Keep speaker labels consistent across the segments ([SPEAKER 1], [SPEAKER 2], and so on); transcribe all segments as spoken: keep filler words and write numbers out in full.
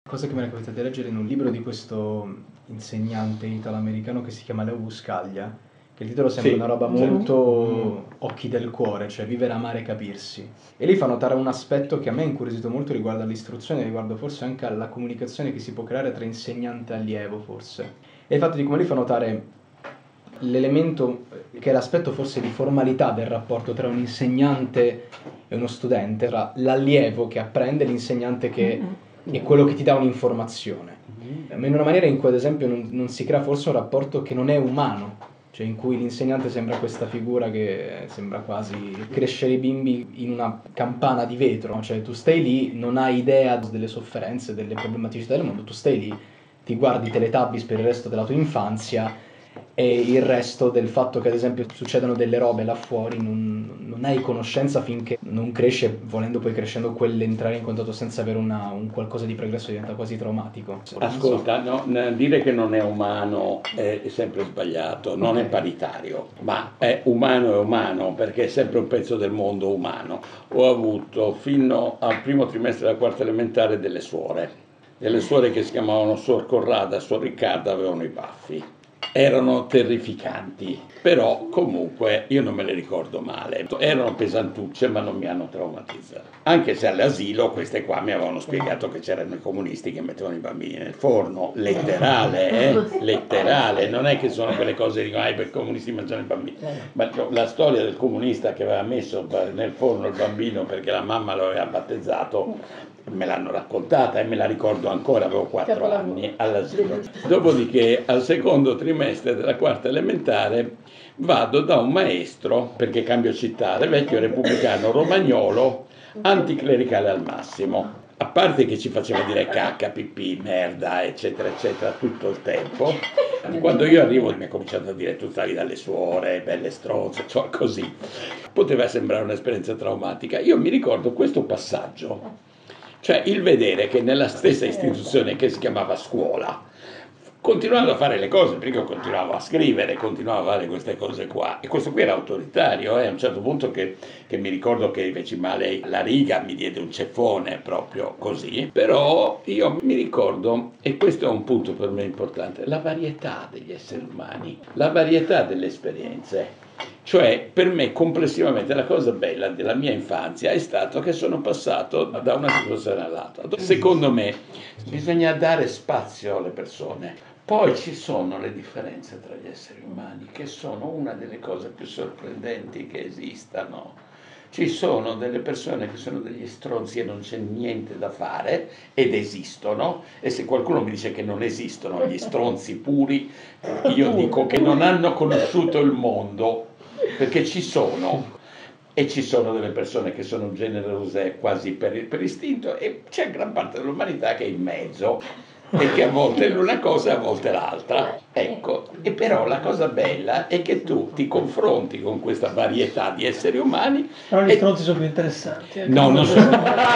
[SPEAKER 1] Cosa che mi è capitato di leggere in un libro di questo insegnante italo-americano che si chiama Leo Buscaglia, che il titolo sembra
[SPEAKER 2] Sì,
[SPEAKER 1] una roba
[SPEAKER 2] sì.
[SPEAKER 1] molto occhi del cuore, cioè vivere, amare, capirsi. E lì fa notare un aspetto che a me ha incuriosito molto riguardo all'istruzione, riguardo forse anche alla comunicazione che si può creare tra insegnante e allievo, forse. E il fatto di come lì fa notare l'elemento che è l'aspetto forse di formalità del rapporto tra un insegnante e uno studente, tra l'allievo che apprende e l'insegnante che è quello che ti dà un'informazione. In una maniera in cui ad esempio non, non si crea forse un rapporto che non è umano, cioè in cui l'insegnante sembra questa figura che sembra quasi crescere i bimbi in una campana di vetro, cioè tu stai lì, non hai idea delle sofferenze, delle problematicità del mondo, tu stai lì, ti guardi Teletubbies per il resto della tua infanzia e il resto del fatto che ad esempio succedono delle robe là fuori non, non hai conoscenza finché non cresce, volendo poi crescendo quell'entrare in contatto senza avere una, un qualcosa di progresso diventa quasi traumatico.
[SPEAKER 2] Ascolta, no, dire che non è umano è sempre sbagliato, non
[SPEAKER 1] okay.
[SPEAKER 2] È paritario, ma è umano è umano perché è sempre un pezzo del mondo umano. Ho avuto fino al primo trimestre della quarta elementare delle suore, delle suore che si chiamavano Suor Corrada, Suor Riccarda, avevano i baffi. Erano terrificanti, però comunque io non me le ricordo male. Erano pesantucce ma non mi hanno traumatizzato. Anche se all'asilo queste qua mi avevano spiegato che c'erano i comunisti che mettevano i bambini nel forno, letterale, eh? letterale, non è che sono quelle cose che dicono ah, i comunisti mangiano i bambini. Ma la storia del comunista che aveva messo nel forno il bambino perché la mamma lo aveva battezzato me l'hanno raccontata e me la ricordo ancora, avevo quattro anni all'asilo. Dopodiché al secondo trimestre della quarta elementare vado da un maestro, perché cambio città, vecchio repubblicano romagnolo, anticlericale al massimo. A parte che ci faceva dire cacca, pipì, merda, eccetera, eccetera, tutto il tempo. Quando io arrivo mi ha cominciato a dire tu stavi dalle suore, belle stronze, cioè così. Poteva sembrare un'esperienza traumatica. Io mi ricordo questo passaggio. Cioè il vedere che nella stessa istituzione che si chiamava scuola, continuando a fare le cose, perché io continuavo a scrivere, continuavo a fare queste cose qua, e questo qui era autoritario, eh, a un certo punto che, che mi ricordo che feci male la riga, mi diede un ceffone proprio così, però io mi ricordo, e questo è un punto per me importante, la varietà degli esseri umani, la varietà delle esperienze. Cioè, per me complessivamente la cosa bella della mia infanzia è stato che sono passato da una situazione all'altra. Secondo me bisogna dare spazio alle persone. Poi ci sono le differenze tra gli esseri umani, che sono una delle cose più sorprendenti che esistano. Ci sono delle persone che sono degli stronzi e non c'è niente da fare, ed esistono, e se qualcuno mi dice che non esistono gli stronzi puri, io dico che non hanno conosciuto il mondo, perché ci sono, e ci sono delle persone che sono generose quasi per, per istinto, e c'è gran parte dell'umanità che è in mezzo, e che a volte è l'una cosa e a volte l'altra. Ecco, e però la cosa bella è che tu ti confronti con questa varietà di esseri umani.
[SPEAKER 3] Però gli
[SPEAKER 2] e...
[SPEAKER 3] stronzi sono più interessanti. Eh?
[SPEAKER 2] No, non sono,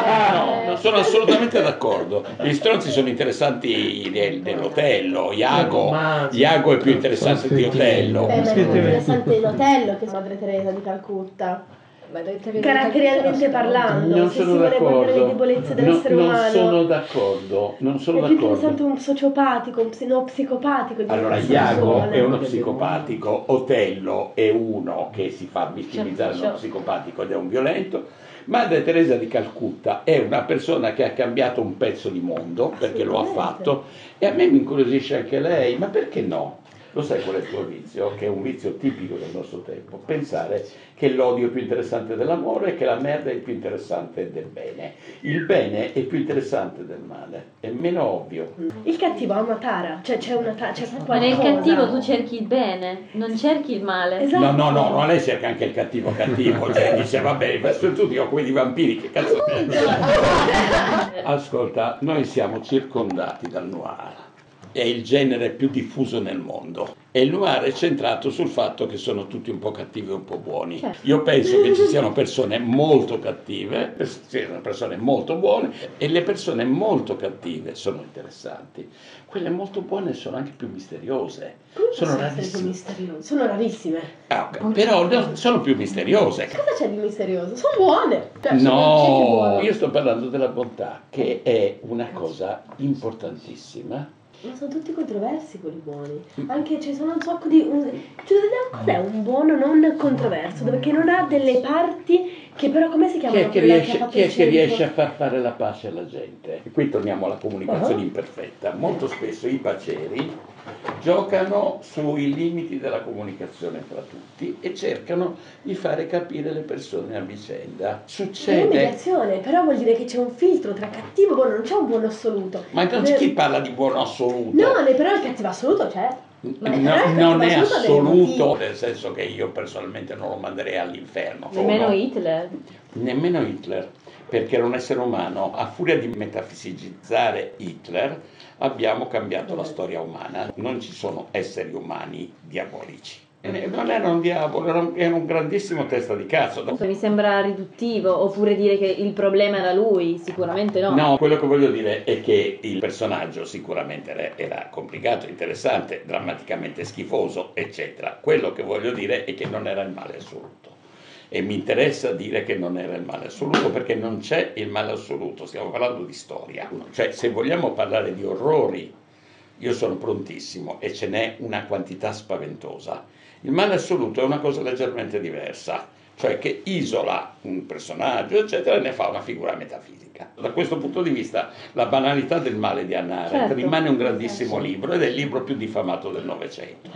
[SPEAKER 2] no, non sono assolutamente d'accordo. Gli stronzi sono interessanti del, dell'Otello. Iago, Iago è più interessante di Otello.
[SPEAKER 4] Beh, ma è più interessante dell'Otello che Madre Teresa di Calcutta. Caratterialmente parlando,
[SPEAKER 2] non
[SPEAKER 4] se
[SPEAKER 2] sono
[SPEAKER 4] si vuole guardare le
[SPEAKER 2] d'accordo.
[SPEAKER 4] debolezze dell'essere
[SPEAKER 2] no, non
[SPEAKER 4] umano,
[SPEAKER 2] sono d'accordo. Non sono
[SPEAKER 4] è più
[SPEAKER 2] d'accordo.
[SPEAKER 4] interessante un sociopatico, un psino psicopatico. Di
[SPEAKER 2] Allora, Iago è uno psicopatico, Otello è uno che si fa vittimizzare da uno psicopatico ed è un violento. Madre Teresa di Calcutta è una persona che ha cambiato un pezzo di mondo, perché lo ha fatto, e a me mi incuriosisce anche lei, ma perché no? Lo sai qual è il tuo vizio? Che è un vizio tipico del nostro tempo. Pensare che l'odio è più interessante dell'amore e che la merda è più interessante del bene. Il bene è più interessante del male, è meno ovvio.
[SPEAKER 4] Il cattivo ha una tara, cioè c'è una tara, c'è
[SPEAKER 5] ma nel cattivo tu cerchi il bene, non cerchi il male.
[SPEAKER 4] Esatto.
[SPEAKER 2] No, no, no, no, lei cerca anche il cattivo cattivo, cioè dice vabbè, questo tutti ho quelli vampiri, che cazzo è? Ascolta, noi siamo circondati dal noir. è il genere più diffuso nel mondo e il noir è centrato sul fatto che sono tutti un po' cattivi e un po' buoni. Io penso che ci siano persone molto cattive, ci siano persone molto buone e le persone molto cattive sono interessanti. Quelle molto buone sono anche più misteriose.
[SPEAKER 4] Come
[SPEAKER 2] sono
[SPEAKER 4] possono essere più
[SPEAKER 2] rarissime.
[SPEAKER 4] misteriose? Sono rarissime.
[SPEAKER 2] Ah, ok. Però no, sono più misteriose.
[SPEAKER 4] Cosa c'è di misterioso? Sono buone. Cioè, c'è chi è
[SPEAKER 2] No,
[SPEAKER 4] buono.
[SPEAKER 2] io sto parlando della bontà, che è una cosa importantissima.
[SPEAKER 4] Ma sono tutti controversi quelli buoni. Anche ci sono un sacco di. un- Cioè, cos'è un buono non controverso? Dove che non ha delle parti che però come si
[SPEAKER 2] Chi
[SPEAKER 4] chiamano?
[SPEAKER 2] è che
[SPEAKER 4] quella ha
[SPEAKER 2] riesce,
[SPEAKER 4] fatto
[SPEAKER 2] chi è
[SPEAKER 4] il
[SPEAKER 2] che
[SPEAKER 4] centro?
[SPEAKER 2] riesce a far fare la pace alla gente? E qui torniamo alla comunicazione
[SPEAKER 4] Uh-huh.
[SPEAKER 2] imperfetta. Molto spesso i paceri giocano sui limiti della comunicazione tra tutti e cercano di fare capire le persone a vicenda.
[SPEAKER 4] È
[SPEAKER 2] Succede.
[SPEAKER 4] mediazione, però vuol dire che c'è un filtro tra cattivo e buono, non c'è un buono assoluto.
[SPEAKER 2] Ma non c'è chi parla di buono assoluto.
[SPEAKER 4] No, ne- però il cattivo assoluto c'è. Ma
[SPEAKER 2] No,
[SPEAKER 4] però il
[SPEAKER 2] non è
[SPEAKER 4] cattivo assoluto ha dei
[SPEAKER 2] assoluto,
[SPEAKER 4] motivi.
[SPEAKER 2] nel senso che io personalmente non lo manderei all'inferno.
[SPEAKER 5] Nemmeno
[SPEAKER 2] Sono-
[SPEAKER 5] Hitler.
[SPEAKER 2] Nemmeno Hitler, perché era un essere umano. A furia di metafisicizzare Hitler abbiamo cambiato la storia umana. Non ci sono esseri umani diabolici. E non era un diavolo, era un, era un grandissimo testa di cazzo.
[SPEAKER 5] Mi sembra riduttivo, oppure dire che il problema era lui, sicuramente no.
[SPEAKER 2] No, quello che voglio dire è che il personaggio sicuramente era, era complicato, interessante, drammaticamente schifoso, eccetera. Quello che voglio dire è che non era il male assoluto. E mi interessa dire che non era il male assoluto perché non c'è il male assoluto, stiamo parlando di storia. Cioè, se vogliamo parlare di orrori, io sono prontissimo e ce n'è una quantità spaventosa. Il male assoluto è una cosa leggermente diversa, cioè che isola un personaggio, eccetera, e ne fa una figura metafisica. Da questo punto di vista, La banalità del male di Hannah Arendt
[SPEAKER 5] Certo.
[SPEAKER 2] rimane un grandissimo libro ed è il libro più diffamato del Novecento.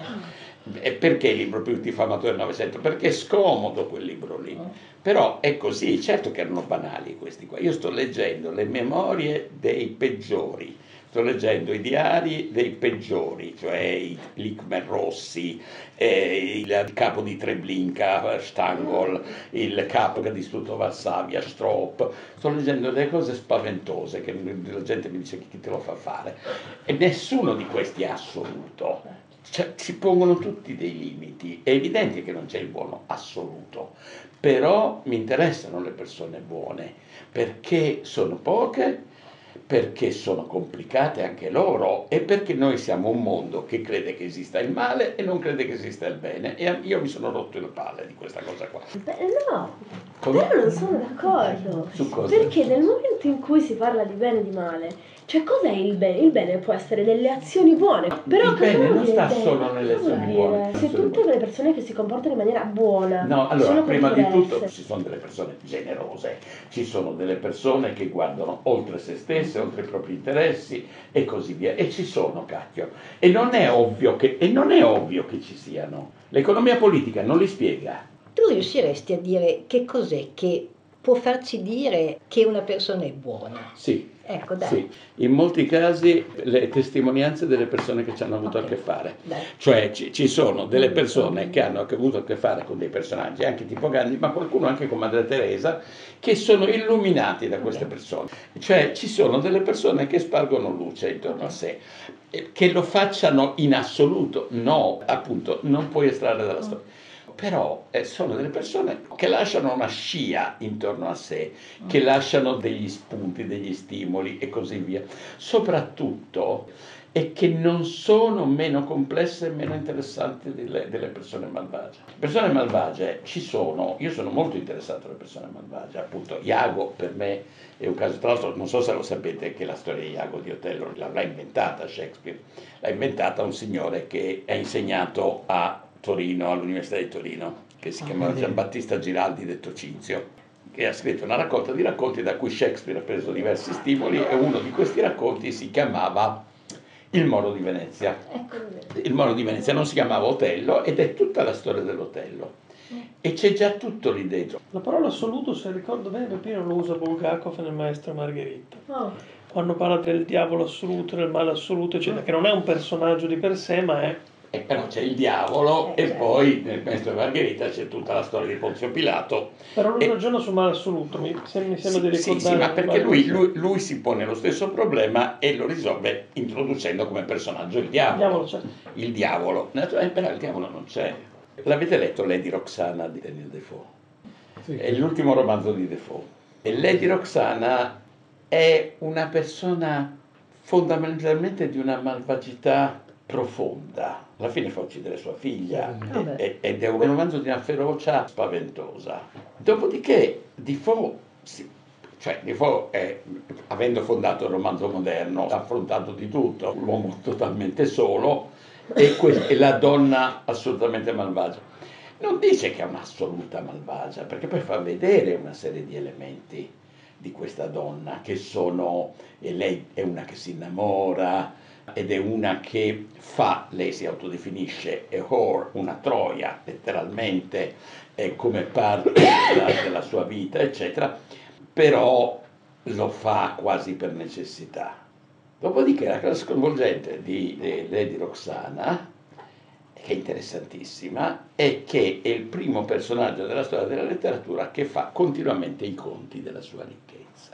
[SPEAKER 2] E perché il libro più diffamato del Novecento? Perché è scomodo quel libro lì. Però è così, certo che erano banali questi qua. Io sto leggendo le memorie dei peggiori. Sto leggendo i diari dei peggiori, cioè i Glickman Rossi, eh, il capo di Treblinka, Stangl, il capo che ha distrutto Varsavia, Strop. Sto leggendo delle cose spaventose che la gente mi dice chi te lo fa fare. E nessuno di questi è assoluto. Cioè, si pongono tutti dei limiti. È evidente che non c'è il buono assoluto, però mi interessano le persone buone, perché sono poche, perché sono complicate anche loro e perché noi siamo un mondo che crede che esista il male e non crede che esista il bene e io mi sono rotto le palle di questa cosa qua.
[SPEAKER 4] Beh, no,
[SPEAKER 2] Come?
[SPEAKER 4] però non sono d'accordo.
[SPEAKER 2] Su cosa?
[SPEAKER 4] Perché nel momento in cui si parla di bene e di male, cioè cos'è il bene? Il bene può essere delle azioni buone, però
[SPEAKER 2] Il
[SPEAKER 4] cosa
[SPEAKER 2] bene
[SPEAKER 4] vuol
[SPEAKER 2] non
[SPEAKER 4] dire
[SPEAKER 2] sta
[SPEAKER 4] bene?
[SPEAKER 2] solo nelle
[SPEAKER 4] Cosa vuol
[SPEAKER 2] azioni
[SPEAKER 4] dire?
[SPEAKER 2] buone.
[SPEAKER 4] Se tutte le persone che si comportano in maniera buona
[SPEAKER 2] No, allora,
[SPEAKER 4] sono
[SPEAKER 2] prima di tutto
[SPEAKER 4] controverse.
[SPEAKER 2] ci sono delle persone generose, ci sono delle persone che guardano oltre se stesse, oltre i propri interessi e così via. E ci sono, cacchio. E non è ovvio che, e non è ovvio che ci siano. L'economia politica non li spiega.
[SPEAKER 3] Tu riusciresti a dire che cos'è che può farci dire che una persona è buona?
[SPEAKER 2] Sì.
[SPEAKER 3] Ecco, dai.
[SPEAKER 2] Sì, in molti casi le testimonianze delle persone che ci hanno avuto
[SPEAKER 3] Ok,
[SPEAKER 2] a che fare,
[SPEAKER 3] dai.
[SPEAKER 2] cioè ci, ci sono delle persone che hanno avuto a che fare con dei personaggi, anche tipo Gandhi, ma qualcuno anche con Madre Teresa, che sono illuminati da queste persone, cioè ci sono delle persone che spargono luce intorno a sé, eh, che lo facciano in assoluto, no, appunto, non puoi estrarre dalla storia. Però eh, sono delle persone che lasciano una scia intorno a sé, che lasciano degli spunti, degli stimoli e così via. Soprattutto e che non sono meno complesse e meno interessanti delle, delle persone malvagie. Persone malvagie ci sono, io sono molto interessato alle persone malvagie, appunto Iago per me è un caso, tra l'altro non so se lo sapete che la storia di Iago di Otello l'ha inventata Shakespeare, l'ha inventata un signore che ha insegnato a Torino, all'Università di Torino, che si chiamava Giambattista Giraldi detto Cinzio, che ha scritto una raccolta di racconti da cui Shakespeare ha preso diversi stimoli e uno di questi racconti si chiamava Il Moro di Venezia. Il Moro di Venezia non si chiamava Otello ed è tutta la storia dell'Otello. E c'è già tutto lì dentro.
[SPEAKER 6] La parola assoluto, se ricordo bene, Peppino lo usa Bulgakov nel Maestro Margherita.
[SPEAKER 4] Oh.
[SPEAKER 6] Quando parla del diavolo assoluto, del male assoluto, eccetera, che non è un personaggio di per sé, ma è
[SPEAKER 2] E però c'è il diavolo
[SPEAKER 3] Eh,
[SPEAKER 2] e
[SPEAKER 3] certo.
[SPEAKER 2] poi nel Maestro e Margherita c'è tutta la storia di Ponzio Pilato.
[SPEAKER 6] Però lui
[SPEAKER 2] E-
[SPEAKER 6] ragiona sul male assoluto, mi, se- mi sembra di
[SPEAKER 2] Sì, sì,
[SPEAKER 6] ricordare.
[SPEAKER 2] sì, ma perché
[SPEAKER 6] varie
[SPEAKER 2] lui,
[SPEAKER 6] cose.
[SPEAKER 2] lui- lui si pone lo stesso problema e lo risolve introducendo come personaggio il diavolo.
[SPEAKER 6] Il diavolo c'è.
[SPEAKER 2] Il diavolo. Eh, però il diavolo non c'è. L'avete letto Lady Roxana di Daniel Defoe?
[SPEAKER 7] Sì.
[SPEAKER 2] È l'ultimo romanzo di Defoe. E Lady Roxana è una persona fondamentalmente di una malvagità profonda. Alla fine fa uccidere sua figlia
[SPEAKER 5] Vabbè.
[SPEAKER 2] e- ed è un romanzo di una ferocia spaventosa. Dopodiché Defoe, si- cioè Defoe è, avendo fondato il romanzo moderno, ha affrontato di tutto, l'uomo totalmente solo e, que- e la donna assolutamente malvagia. Non dice che è un'assoluta malvagia, perché poi fa vedere una serie di elementi di questa donna che sono, e lei è una che si innamora ed è una che fa, lei si autodefinisce a whore, una troia, letteralmente, è come parte della, della sua vita, eccetera, però lo fa quasi per necessità. Dopodiché la cosa sconvolgente di, di Lady Roxana, che è interessantissima, è che è il primo personaggio della storia della letteratura che fa continuamente i conti della sua ricchezza.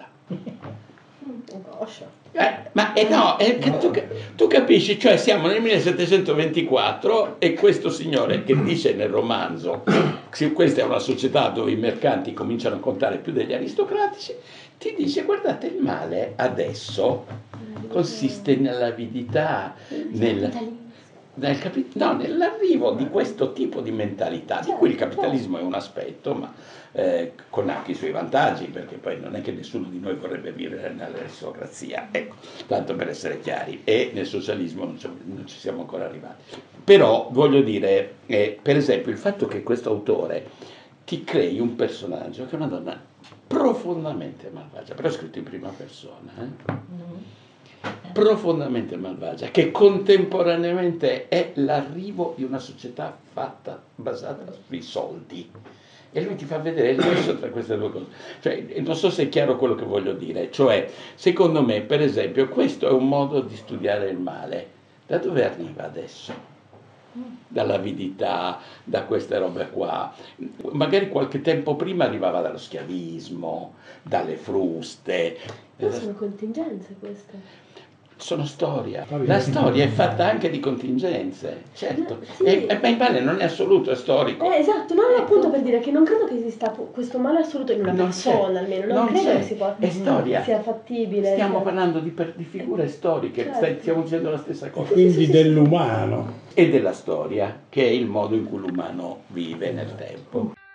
[SPEAKER 2] Eh, ma eh, no, eh, che tu, tu capisci, cioè siamo nel millesettecentoventiquattro e questo signore che dice nel romanzo che questa è una società dove i mercanti cominciano a contare più degli aristocratici, ti dice guardate il male adesso consiste nell'avidità, nel, nel capi- no, nell'arrivo di questo tipo di mentalità, di cui il capitalismo è un aspetto, ma eh, con anche i suoi vantaggi, perché poi non è che nessuno di noi vorrebbe vivere nell'aristocrazia, ecco, tanto per essere chiari, e nel socialismo non ci, non ci siamo ancora arrivati. Però voglio dire, eh, per esempio, il fatto che questo autore ti crei un personaggio che è una donna profondamente malvagia, però è scritto in prima persona, eh? profondamente malvagia, che contemporaneamente è l'arrivo di una società fatta, basata sui soldi. E lui ti fa vedere il nesso tra queste due cose. Cioè, non so se è chiaro quello che voglio dire, cioè, secondo me, per esempio, questo è un modo di studiare il male. Da dove arriva adesso? Dall'avidità, da queste robe qua. Magari qualche tempo prima arrivava dallo schiavismo, dalle fruste.
[SPEAKER 4] Non sono contingenze queste.
[SPEAKER 2] Sono storia. La storia è fatta anche di contingenze, certo.
[SPEAKER 4] Sì.
[SPEAKER 2] E, e, ma il male non è assoluto, è storico.
[SPEAKER 4] Eh, esatto, non appunto per dire che non credo che esista pu- questo male assoluto in una
[SPEAKER 2] Non
[SPEAKER 4] persona,
[SPEAKER 2] c'è.
[SPEAKER 4] almeno, non,
[SPEAKER 2] Non
[SPEAKER 4] credo
[SPEAKER 2] c'è.
[SPEAKER 4] che si possa,
[SPEAKER 2] È storia.
[SPEAKER 4] sia fattibile.
[SPEAKER 2] Stiamo
[SPEAKER 4] sia-
[SPEAKER 2] parlando di, per- di figure storiche,
[SPEAKER 4] Certo.
[SPEAKER 2] stai- stiamo dicendo la stessa cosa.
[SPEAKER 7] Quindi dell'umano.
[SPEAKER 2] E della storia, che è il modo in cui l'umano vive nel tempo.